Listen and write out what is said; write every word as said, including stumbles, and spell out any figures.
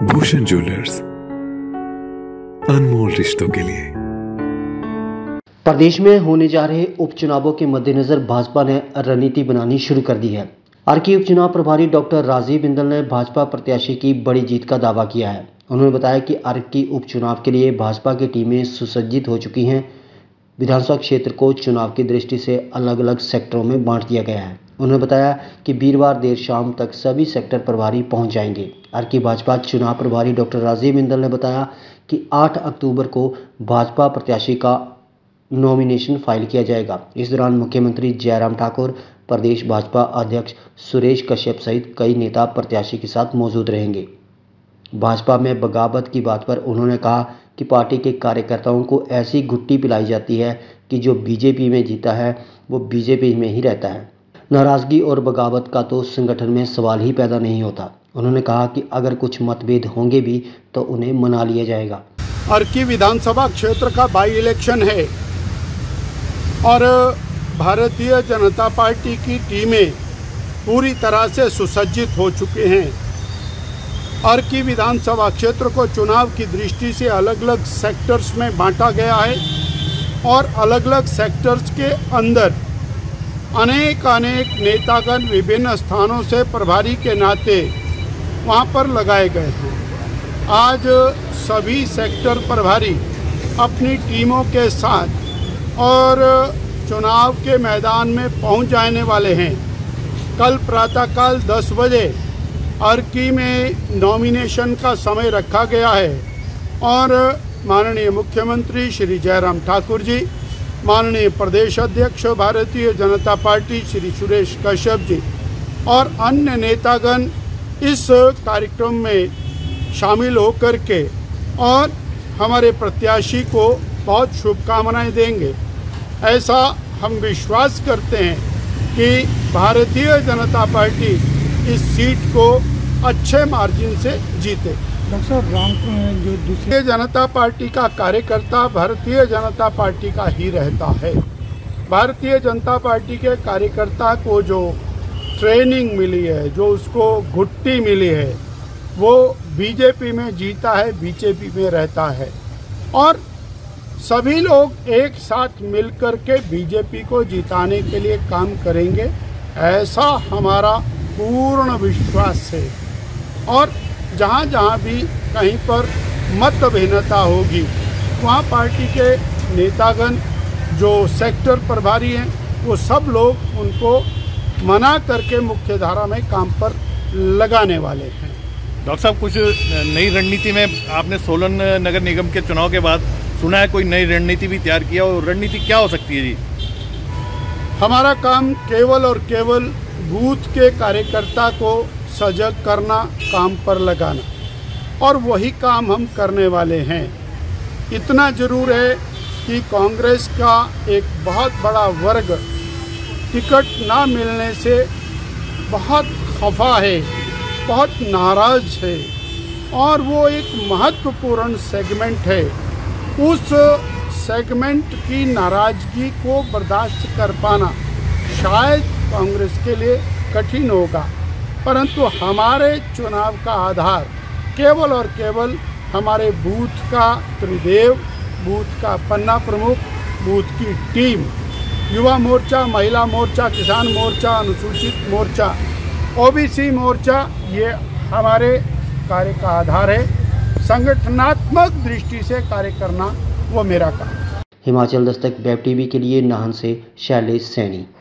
Bhushan jewellers, अनमोल रिश्तों के लिए। प्रदेश में होने जा रहे उपचुनावों के मद्देनजर भाजपा ने रणनीति बनानी शुरू कर दी है। अर्की उपचुनाव प्रभारी डॉक्टर राजीव बिंदल ने भाजपा प्रत्याशी की बड़ी जीत का दावा किया है। उन्होंने बताया कि अर्की उपचुनाव के लिए भाजपा की टीमें सुसज्जित हो चुकी हैं। विधानसभा क्षेत्र को चुनाव की दृष्टि से अलग अलग सेक्टरों में बांट दिया गया है। उन्होंने बताया कि वीरवार देर शाम तक सभी सेक्टर प्रभारी पहुंच जाएंगे। अर्की भाजपा चुनाव प्रभारी डॉक्टर राजीव बिंदल ने बताया कि आठ अक्टूबर को भाजपा प्रत्याशी का नॉमिनेशन फाइल किया जाएगा। इस दौरान मुख्यमंत्री जयराम ठाकुर, प्रदेश भाजपा अध्यक्ष सुरेश कश्यप सहित कई नेता प्रत्याशी के साथ मौजूद रहेंगे। भाजपा में बगावत की बात पर उन्होंने कहा कि पार्टी के कार्यकर्ताओं को ऐसी घुट्टी पिलाई जाती है कि जो बीजेपी में जीता है वो बीजेपी में ही रहता है। नाराजगी और बगावत का तो संगठन में सवाल ही पैदा नहीं होता। उन्होंने कहा कि अगर कुछ मतभेद होंगे भी तो उन्हें मना लिया जाएगा। अर्की विधानसभा क्षेत्र का बाई इलेक्शन है और भारतीय जनता पार्टी की टीमें पूरी तरह से सुसज्जित हो चुके हैं। अर्की विधानसभा क्षेत्र को चुनाव की दृष्टि से अलग अलग सेक्टर्स में बांटा गया है और अलग अलग सेक्टर्स के अंदर अनेक अनेक नेतागण विभिन्न स्थानों से प्रभारी के नाते वहां पर लगाए गए हैं। आज सभी सेक्टर प्रभारी अपनी टीमों के साथ और चुनाव के मैदान में पहुंच जाने वाले हैं। कल प्रातःकाल दस बजे अर्की में नॉमिनेशन का समय रखा गया है और माननीय मुख्यमंत्री श्री जयराम ठाकुर जी, माननीय प्रदेश अध्यक्ष भारतीय जनता पार्टी श्री सुरेश कश्यप जी और अन्य नेतागण इस कार्यक्रम में शामिल होकर के और हमारे प्रत्याशी को बहुत शुभकामनाएं देंगे। ऐसा हम विश्वास करते हैं कि भारतीय जनता पार्टी इस सीट को अच्छे मार्जिन से जीते। डॉक्टर साहब, राम जो दूसरे जनता पार्टी का कार्यकर्ता भारतीय जनता पार्टी का ही रहता है। भारतीय जनता पार्टी के कार्यकर्ता को जो ट्रेनिंग मिली है, जो उसको घुट्टी मिली है, वो बीजेपी में जीता है, बीजेपी में रहता है और सभी लोग एक साथ मिलकर के बीजेपी को जिताने के लिए काम करेंगे, ऐसा हमारा पूर्ण विश्वास है। और जहाँ जहाँ भी कहीं पर मतभिन्नता होगी वहाँ पार्टी के नेतागण जो सेक्टर प्रभारी हैं वो सब लोग उनको मना करके मुख्य धारा में काम पर लगाने वाले हैं। डॉक्टर साहब, कुछ नई रणनीति में आपने सोलन नगर निगम के चुनाव के बाद सुना है कोई नई रणनीति भी तैयार किया, और रणनीति क्या हो सकती है जी? हमारा काम केवल और केवल बूथ के कार्यकर्ता को सजग करना, काम पर लगाना, और वही काम हम करने वाले हैं। इतना जरूर है कि कांग्रेस का एक बहुत बड़ा वर्ग टिकट ना मिलने से बहुत खफा है, बहुत नाराज है और वो एक महत्वपूर्ण सेगमेंट है। उस सेगमेंट की नाराजगी को बर्दाश्त कर पाना शायद कांग्रेस के लिए कठिन होगा, परंतु हमारे चुनाव का आधार केवल और केवल हमारे बूथ का त्रिदेव, बूथ का पन्ना प्रमुख, बूथ की टीम, युवा मोर्चा, महिला मोर्चा, किसान मोर्चा, अनुसूचित मोर्चा, ओबीसी मोर्चा, ये हमारे कार्य का आधार है। संगठनात्मक दृष्टि से कार्य करना वो मेरा काम। हिमाचल दस्तक वेब टीवी के लिए नाहन से शैलेश सैनी।